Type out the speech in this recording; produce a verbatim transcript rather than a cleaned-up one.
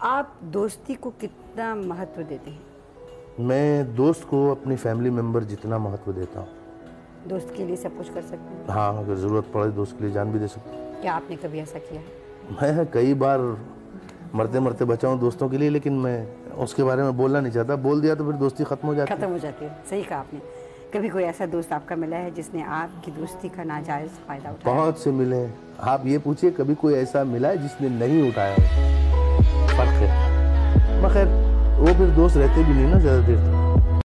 आप दोस्ती को कितना महत्व देते हैं? मैं दोस्त को अपनी फैमिली मेंबर जितना महत्व देता हूँ। दोस्त के लिए सब कुछ कर सकते हैं? हाँ, अगर ज़रूरत पड़े दोस्त के लिए जान भी दे सकता हूँ। क्या आपने कभी ऐसा किया है? मैं कई बार मरते मरते बचा हूँ दोस्तों के लिए, लेकिन मैं उसके बारे में बोलना नहीं चाहता। बोल दिया तो फिर दोस्ती खत्म हो जाती है। खत्म हो जाती है, सही कहा आपने। कभी कोई ऐसा दोस्त आपका मिला है जिसने आपकी दोस्ती का नाजायज़ फ़ायदा उठाया? बहुत से मिले हैं। आप ये पूछिए कभी कोई ऐसा मिला है जिसने नहीं उठाया? फर्क है। मगर वो फिर दोस्त रहते भी नहीं ना ज़्यादा देर तक।